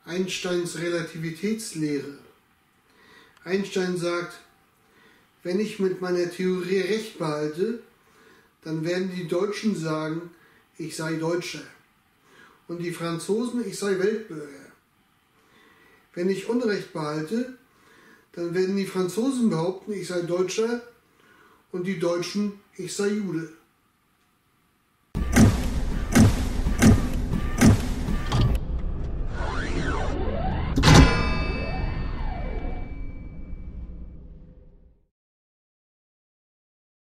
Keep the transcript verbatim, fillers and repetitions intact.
Einsteins Relativitätslehre. Einstein sagt, wenn ich mit meiner Theorie recht behalte, dann werden die Deutschen sagen, ich sei Deutscher und die Franzosen, ich sei Weltbürger. Wenn ich Unrecht behalte, dann werden die Franzosen behaupten, ich sei Deutscher und die Deutschen, ich sei Jude.